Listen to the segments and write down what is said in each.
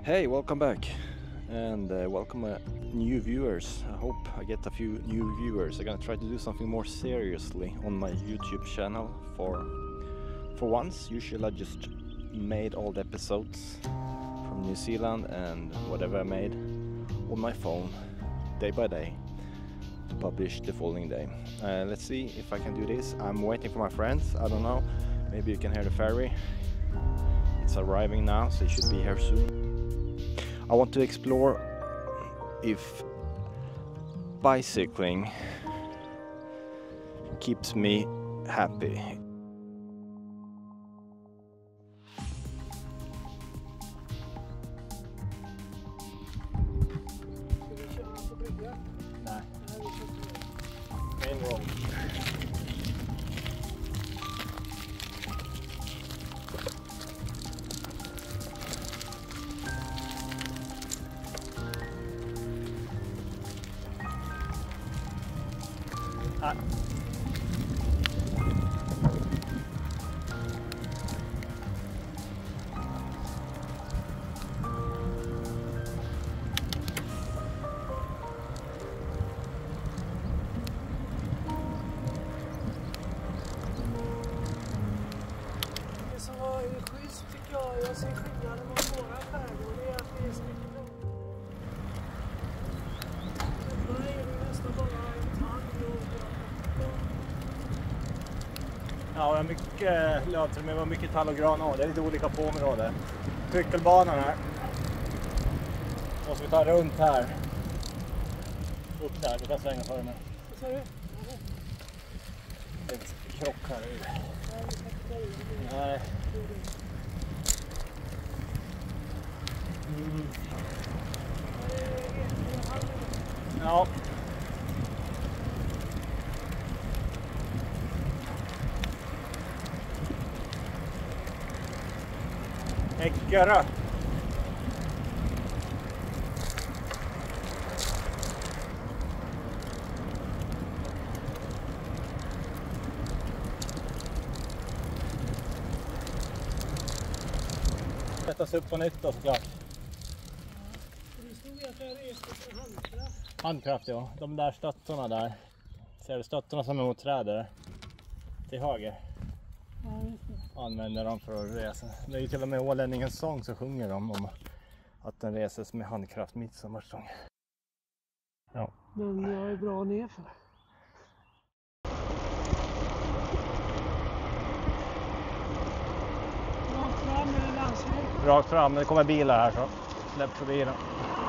Hey, welcome back, and welcome new viewers. I hope I get a few new viewers. I'm gonna try to do something more seriously on my YouTube channel for once. Usually I just made all the episodes from New Zealand and whatever I made on my phone day by day to publish the following day. Let's see if I can do this. I'm waiting for my friends. I don't know, maybe you can hear the ferry. It's arriving now, so it should be here soon. I want to explore if bicycling keeps me happy. Main road. Jag ser skillnaden mot våra skärgård, det är att det är så mycket blod. Då är det nästan bara en tand och... Ja, det är mycket lövträd, men det var mycket tall och gran. Det är lite olika på områden. Cykelbanan här. Måste vi ta runt här. Upp där, du kan svänga för mig. Vad sa du? Det är en krock här. Nej. Ja. Äckare. Sättas upp på nytt då såklart. Det stod ju att det är för handkraft. Handkraft, ja. De där stöttorna där. Ser du stöttorna som är mot trädet? Till höger. Ja, just det. Använder de för att resa. Det är ju till och med ålänningens sång så sjunger de om att den reses med handkraft midsommarsång. Ja. Men jag är bra nerför. Rakt fram eller landsväg? Rakt fram, det kommer bilar här så släpp förbi den.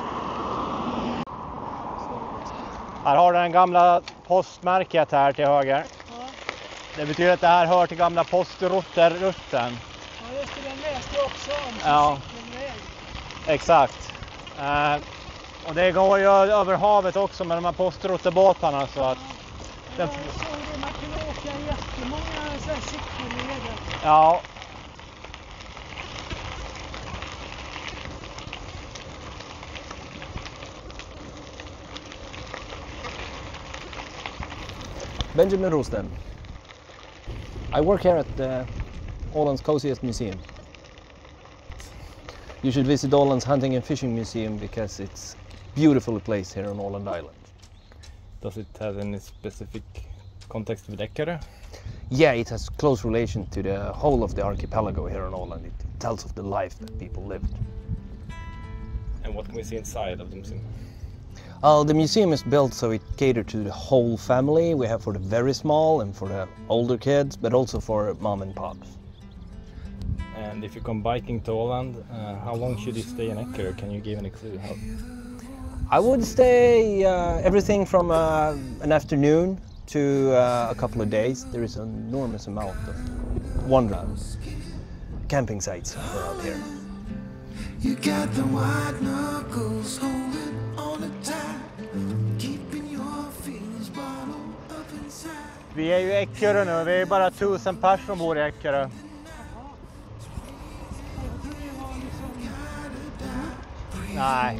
Här har du den gamla postmärket här till höger. Ja. Det betyder att det här hör till gamla postrutten. Ja, just det, den läste jag också om. Ja. Exakt. Och det går ju över havet också med de här postruttebåtarna så att... Jag såg det, man kunde åka jättemånga så här cykelleder. Ja. Benjamin Rosten. I work here at the Åland's Coziest Museum. You should visit Åland's Hunting and Fishing Museum because it's a beautiful place here on Åland Island. Does it have any specific context with Eckerö? Yeah, it has close relation to the whole of the archipelago here on Åland. It tells of the life that people lived. And what can we see inside of the museum? The museum is built so it caters to the whole family. We have for the very small and for the older kids, but also for mom and pops. And if you come biking to Åland, how long should you stay in Eckerö? Can you give any clue? I would stay everything from an afternoon to a couple of days. There is an enormous amount of wonderful camping sites around here. You got the white knuckles holding on the tight, keeping your feelings bottled up inside. Vi är ju i Eckerö nu, vi är bara 1000 personer som bor i Eckerö. Nej.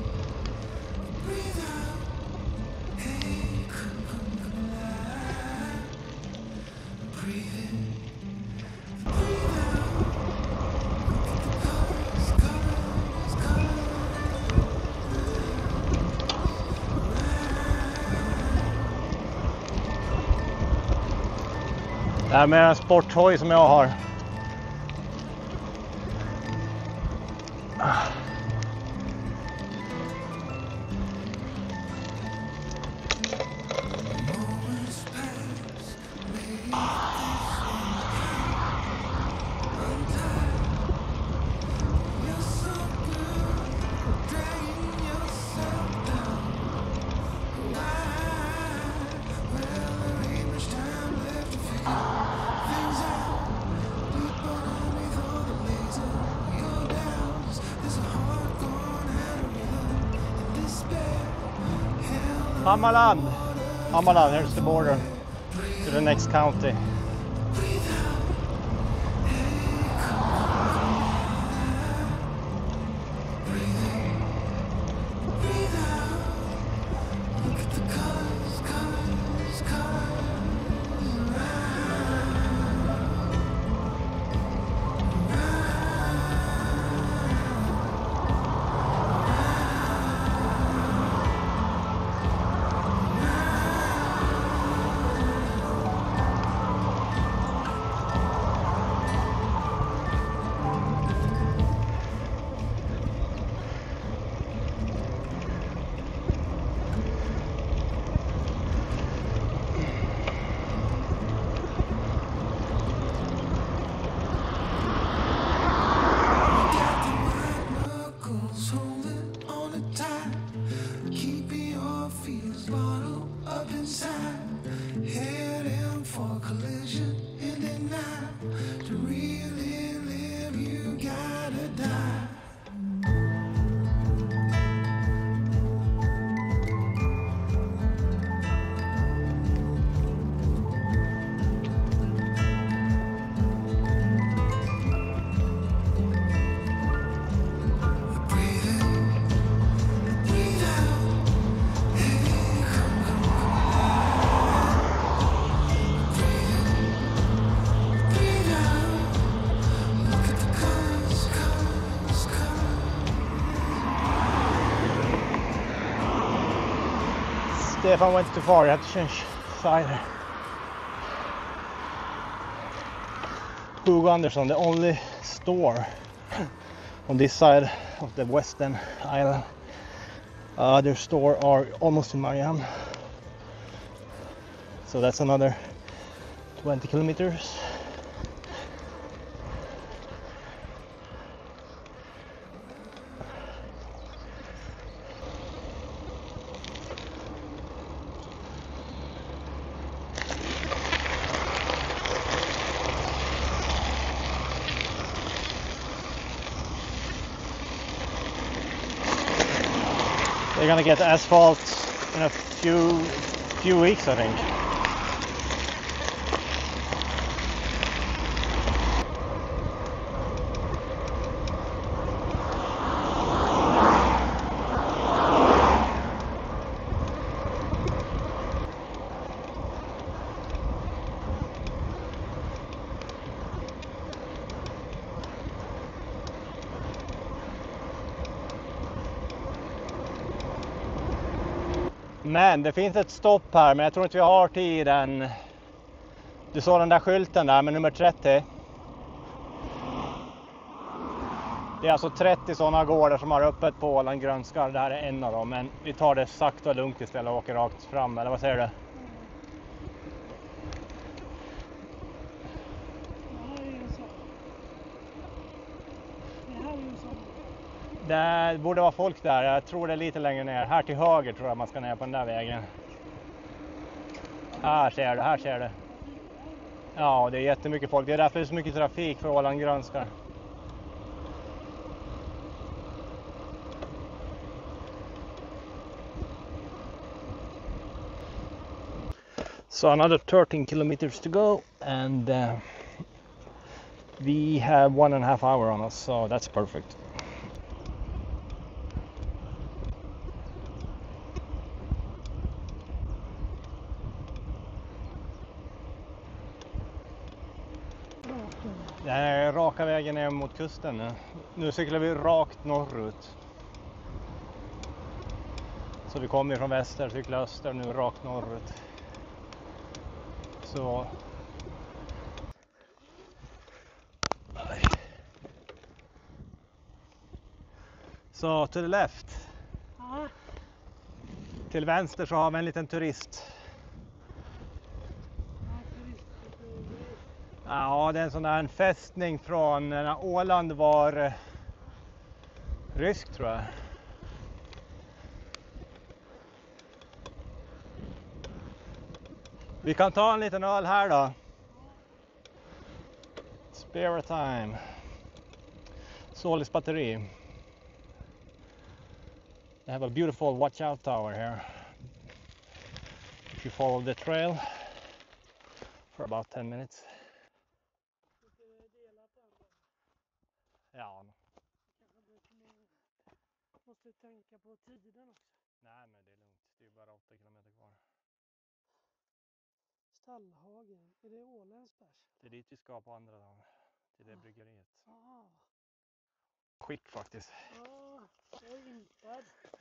Det här med en sporthoj som jag har. Hammarland, here's the border to the next county. Stefan went too far, I had to change side. Hugo Anderson, the only store on this side of the western island. Their store are almost in Marianne. So that's another 20 kilometers. They're gonna get asphalt in a few weeks, I think. Men det finns ett stopp här, men jag tror inte vi har tiden. Du såg den där skylten där med nummer 30. Det är alltså 30 sådana gårdar som har öppet på Åland Grönskar. Det här är en av dem, men vi tar det sakta och lugnt istället och åker rakt fram, eller vad säger du? Det borde vara folk där, jag tror det är lite längre ner. Här till höger tror jag man ska ner på den där vägen. Här ser du. Ja, det är jättemycket folk. Det är därför det är så mycket trafik för Åland Grönskar. So another 13 kilometers to go, and we have 1.5 hours on us, so that's perfect. Det här är raka vägen ner mot kusten nu. Nu cyklar vi rakt norrut. Så vi kommer från väster, cyklar öster, nu rakt norrut. Så Så to the left. Ja. Till vänster så har vi en liten turist. Ja, det är en sån där fästning från när Åland var rysk, tror jag. Vi kan ta en liten öl här då. Spare time. Solis batteri. They have a beautiful watch out tower here. If you follow the trail for about 10 minutes. Ja. Måste tänka på tiden också. Nej, men det är lugnt. Det är bara 8 kilometer kvar. Stallhagen, är det Ålands bärs? Det är dit vi ska på andra dagen. Till det bryggeriet. Ja. Skick faktiskt. Ja, jag är impad.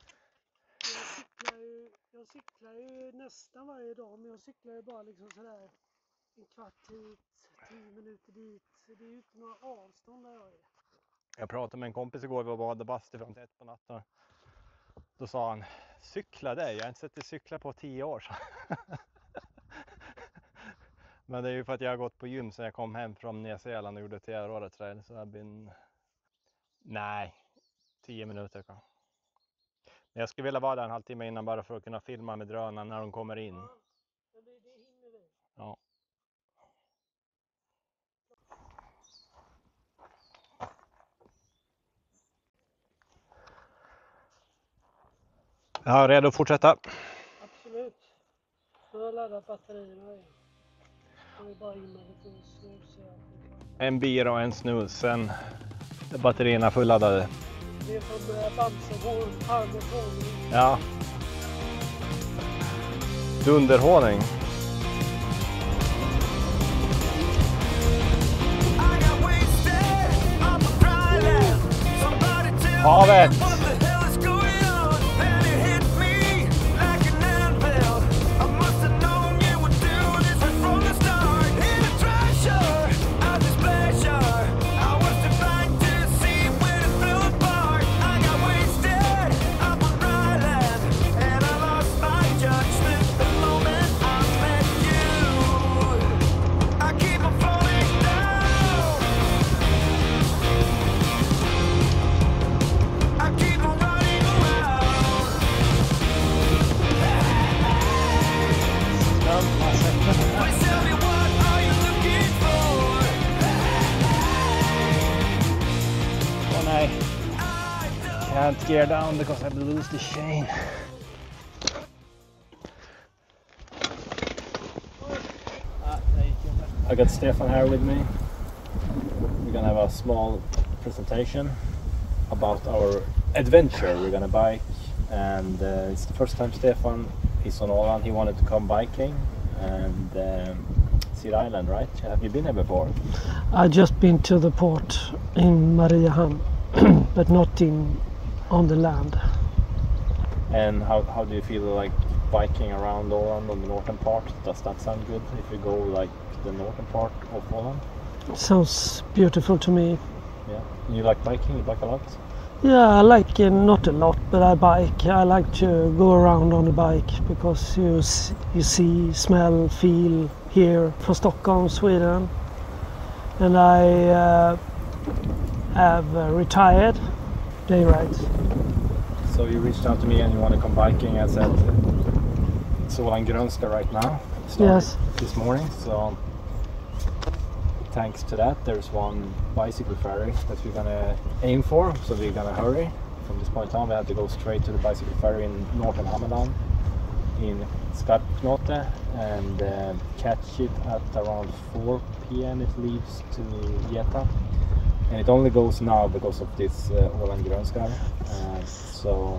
Jag cyklar ju nästan varje dag, men jag cyklar ju bara liksom sådär en kvart hit, 10 minuter dit. Så det är ju inte några avstånd där jag är. Jag pratade med en kompis igår, vi var badade bastu fram till 1 på natten. Då sa han, cykla dig, jag har inte sett dig cykla på 10 år. Så. Men det är ju för att jag har gått på gym sen jag kom hem från Nya Zeeland och gjorde TR-året. Så jag blir... Nej, 10 minuter kan. Men jag skulle vilja vara där en halvtimme innan bara för att kunna filma med drönaren när de kommer in. Ja, det hinner vi. Ja. Jag är redo att fortsätta. Absolut. Jag har laddat batterierna igen. Jag är bara in med lite snus. En bira och en snus, sen är batterierna fulladdade. Det är från Bamse och Harmon. Ja. Dunderhåning. Havet! Can't gear down because I lose the chain. I got Stefan here with me. We're gonna have a small presentation about our adventure. We're gonna bike, and it's the first time Stefan is on Åland. He wanted to come biking and see the island, right? Have you been there before? I just been to the port in Mariehamn, but not on the land. And how do you feel like biking around Åland on the northern part? Does that sound good if you go like the northern part of Åland? Sounds beautiful to me. Yeah. You like biking? You bike a lot? Yeah, I like not a lot, but I bike. I like to go around on a bike because you see, smell, feel, hear from Stockholm, Sweden. And I have retired day rides. So you reached out to me and you want to come biking. I said it's Åland Grönska right now. Yes. This morning. So thanks to that, there's one bicycle ferry that we're gonna aim for. So we're gonna hurry. From this point on, we have to go straight to the bicycle ferry in northern Hamadan, in Skarpknote, and catch it at around 4 p.m. It leaves to Geta. And it only goes now because of this Åland Grönska. So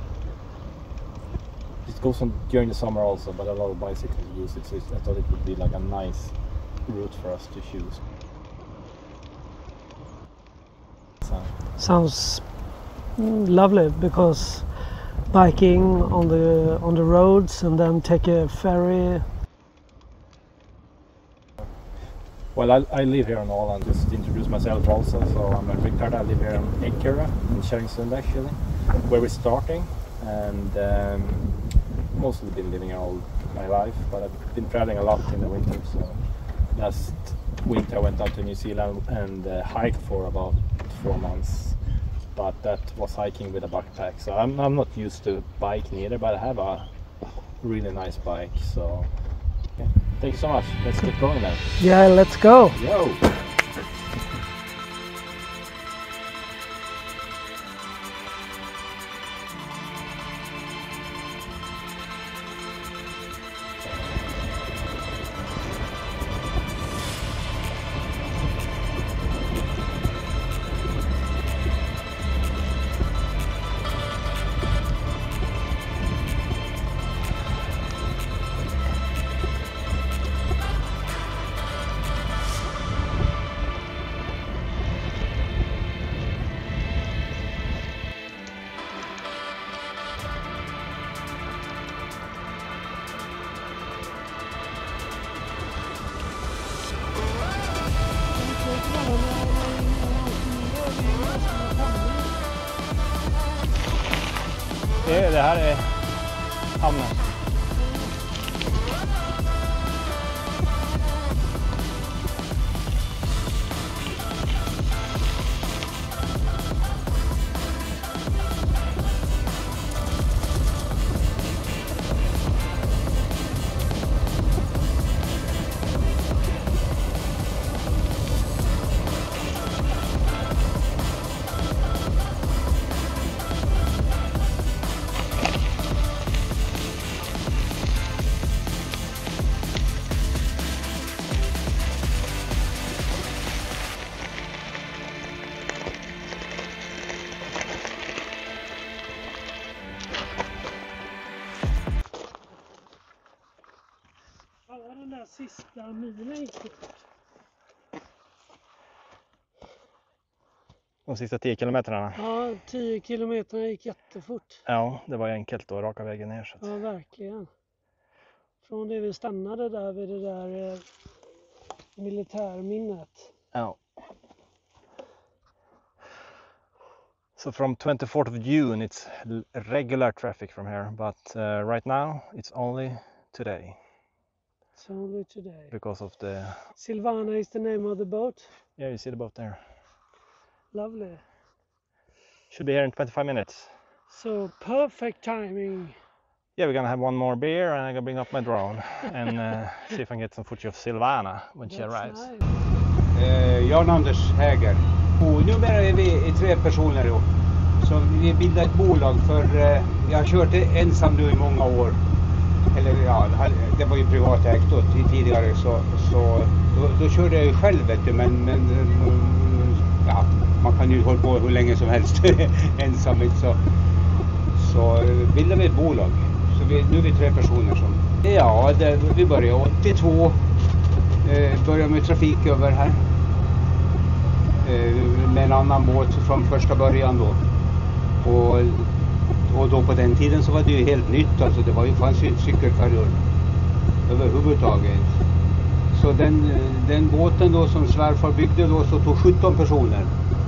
it goes on during the summer also, but a lot of bicycles use it. So I thought it would be like a nice route for us to choose. So. Sounds lovely because biking on the roads and then take a ferry. Well, I live here on Åland. Just to introduce myself also. So I'm Rickard. I live here in Ekerö in Kärringsund actually, where we're starting, and mostly been living here all my life. But I've been traveling a lot in the winter. So last winter I went out to New Zealand and hiked for about 4 months. But that was hiking with a backpack. So I'm not used to biking either. But I have a really nice bike. So. Okay. Thank you so much. Let's get going then. Yeah, let's go. Yo! Det här är hamnen. Den där sista milen gick fort. De sista 10 kilometrarna. Ja, 10 kilometer gick jättefort. Ja, det var enkelt och raka vägen ner. Så att... Ja, verkligen. Från det vi stannade där vid det där militärminnet. Ja. So from 24th of June it's regular traffic from here, but right now it's only today. It's only today. Because of the... Silvana is the name of the boat. Yeah, you see the boat there. Lovely. Should be here in 25 minutes. So perfect timing. Yeah, we're gonna have one more beer and I'm gonna bring up my drone and see if I can get some footage of Silvana when she arrives. Nice. Jan-Anders Häger. Och numera är vi 3 personer då. Så vi bildade ett bolag för jag har kört ensam nu i många år. Eller ja, det var ju privatägt då tidigare så då körde jag ju själv vet du, men ja, man kan ju hålla på hur länge som helst ensam så bildade vi ett bolag. Så nu är vi 3 personer som... Ja, vi började 82. Började med trafik över här. Med en annan båt från första början då. Och då på den tiden så var det ju helt nytt. Alltså det fanns ju inte cykelfärjor överhuvudtaget. Så den båten då som svärfar byggde då så tog 17 personer.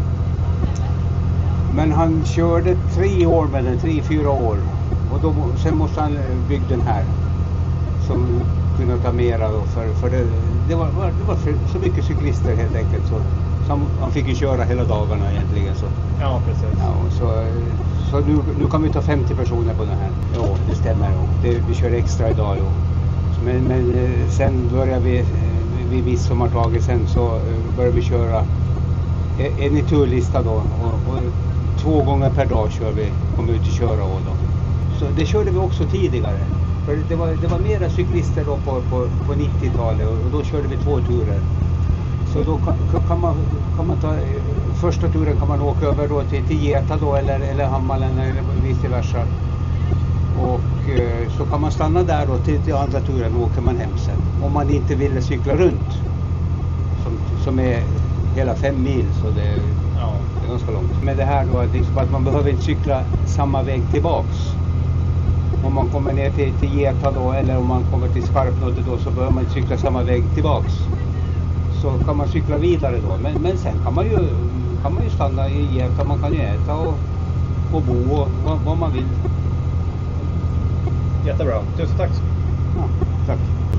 Men han körde 3 år med den, 3-4 år. Och sen måste han bygga den här. Som kunde ta mera då för det var så mycket cyklister helt enkelt så han fick ju köra hela dagarna egentligen så. Ja, precis. Ja, så nu kan vi ta 50 personer på den här. Ja, det stämmer då. Vi kör extra idag då. Men sen börjar vi vid midsommartaget sen så börjar vi köra en turlista då och 2 gånger per dag kommer ut och köra och då. Så det körde vi också tidigare. För det var mera cyklister då på 90-talet och då körde vi 2 turer. Så då kan man ta första turen kan man åka över då till Geta då eller Hammalen eller vice versa. Och så kan man stanna där då till andra turen och åker man hem sen. Om man inte ville cykla runt som är hela 5 mil så det är ganska långt. Men det här då liksom att man behöver inte cykla samma väg tillbaks. Om man kommer ner till Geta då eller om man kommer till Skarpnudde då så behöver man cykla samma väg tillbaks. så kan man cykla vidare då. Men sen kan man ju stanna i Gävle, man kan ju äta och bo och vad man vill. Jättebra, tusen tack. Ja, tack.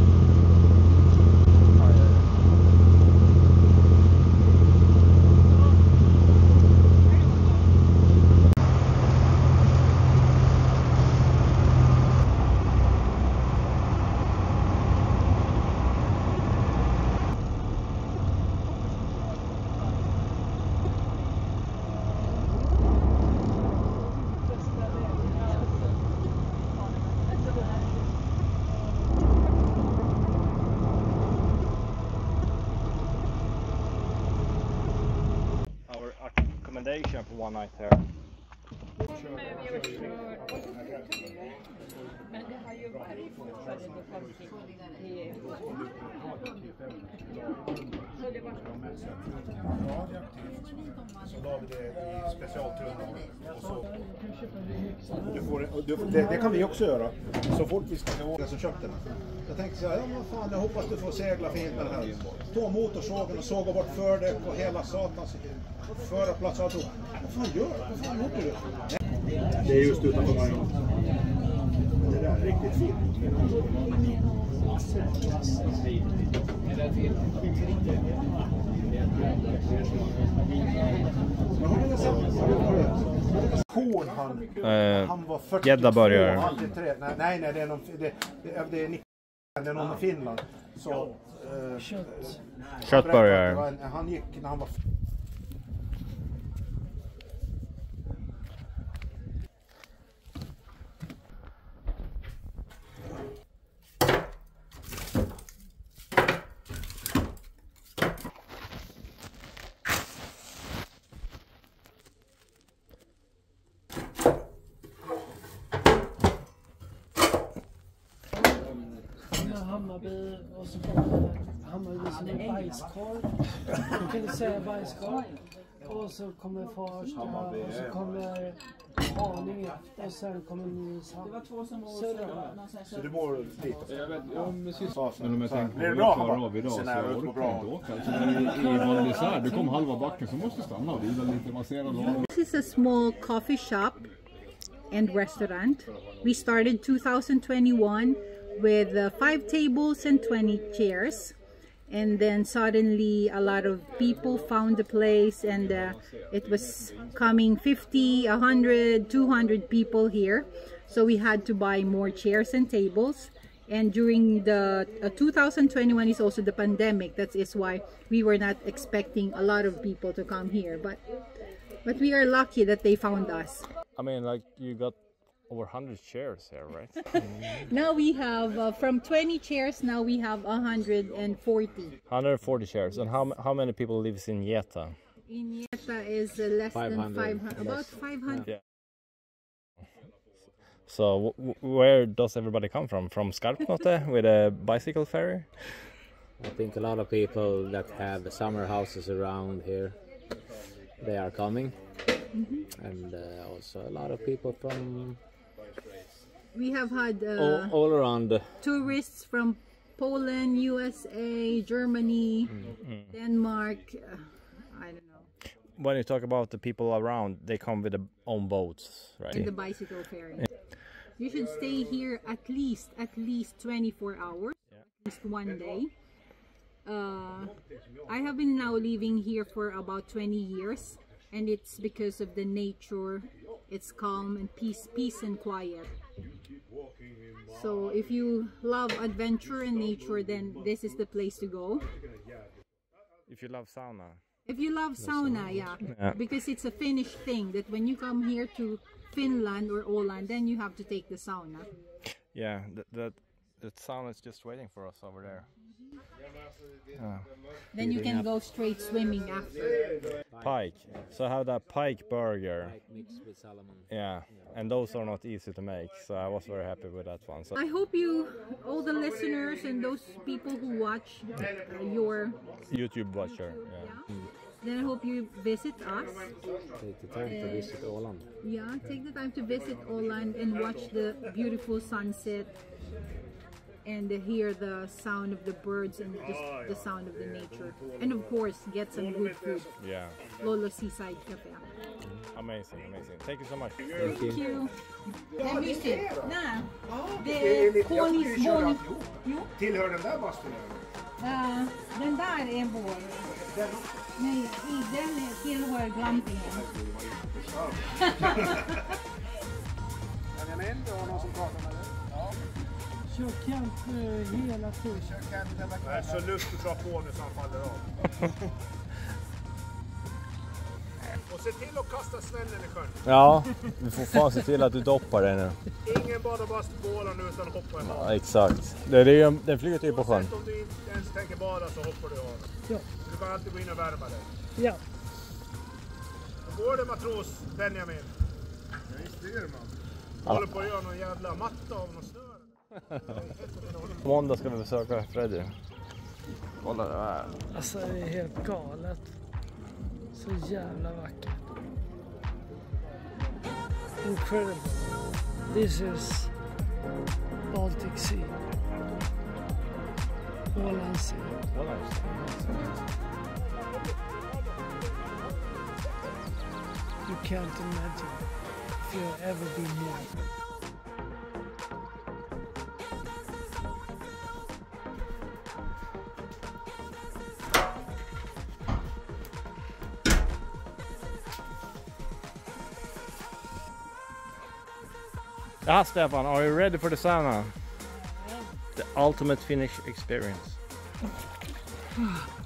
Accommodation for one night here. Så la vi det i specialtunnor och så. Det kan vi också göra. Så fort vi ska åka så köpte den. Jag tänkte så här, ja men fan, jag hoppas du får segla fint med den här. Ta motorsågen och såga bort fördäck och hela satans förarplats och allt. Vad fan gör du? Vad fan gjorde du? Det är just utanför Marion. Det där är riktigt fint. Han var 42. Gädda börjar. Nej, det är någon, det är någon i Finland. Så Kött börjar. Han gick när han var Hammarby och så kommer Hammarby som en bajskorv. Du kan säga bajskorv. Och så kommer Farsta och så kommer Haninge och sen kommer Nynäshamn. Det var två som var så det går dit. Jag vet, men om jag tänker det är bra av idag så orkar inte åka. I Val du kom halva backen så måste stanna och det är väl lite masserad. This is a small coffee shop and restaurant. We started 2021 with 5 tables and 20 chairs, and then suddenly a lot of people found the place, and it was coming 50, 100, 200 people here, so we had to buy more chairs and tables. And during the 2021 is also the pandemic. That is why we were not expecting a lot of people to come here, but we are lucky that they found us. I mean, like, you got over 100 chairs here, right? Now we have from 20 chairs. Now we have 140. 140 chairs. And how many people lives in Gäta? In Gäta is less 500, than 500, about 500. Yeah. So where does everybody come from? From Skarpnottet with a bicycle ferry? I think a lot of people that have summer houses around here, they are coming. And also a lot of people from... We have had all around. Tourists from Poland, USA, Germany, Denmark, I don't know. When you talk about the people around, they come with their own boats, right? And the bicycle ferry. You should stay here at least 24 hours, at least one day. I have been now living here for about 20 years, and it's because of the nature. It's calm and peace and quiet. So if you love adventure and nature, then this is the place to go. If you love sauna. If you love sauna, yeah, because it's a Finnish thing that when you come here to Finland or Åland, then you have to take the sauna. Yeah, that sauna is just waiting for us over there. Then you can go straight swimming after. Pike. So I have that pike burger. Pike mixed with salmon. Yeah, and those are not easy to make, so I was very happy with that one. So I hope you, all the listeners and those people who watch your YouTube watcher, yeah. Then I hope you visit us. Take the time to visit Åland. Yeah, take the time to visit Åland and watch the beautiful sunset. and hear the sound of the birds and just the sound of the nature. And of course, get some good food. Yeah. Lolo Seaside Cafe. Amazing, amazing. Thank you so much. Thank you. Det är mysigt. Nej, det är Konis Boni. Jo. Tillhör den där bastun? Den där är vår. Nej, den tillhör glampingen. Benjamin, du har någon som pratar med dig? Ja. Kör camp hela tiden. Kör camp hela kvällen. Så luft du drar på nu så han faller av. Och se till att kasta svällen i sjön. Ja, vi får fan se till att du doppar den nu. Ingen badar bara bålar nu utan hoppa i havet. Ja, exakt. Den flyger typ på sjön. Oavsett om du inte ens tänker bada så hoppar du i havet. Ja. Du kan alltid gå in och värma dig. Ja. Då går det matros Benjamin. Ja, visst det man. Håller på att göra någon jävla matta av någon snö. På måndag ska vi besöka Freddy. Kolla det här. Alltså det är helt galet. Så jävla vackert. Incredible. This is Baltic Sea. Åland Sea. You can't imagine if you've ever been here. Yeah, Stefan, are you ready for the sauna? The ultimate Finnish experience.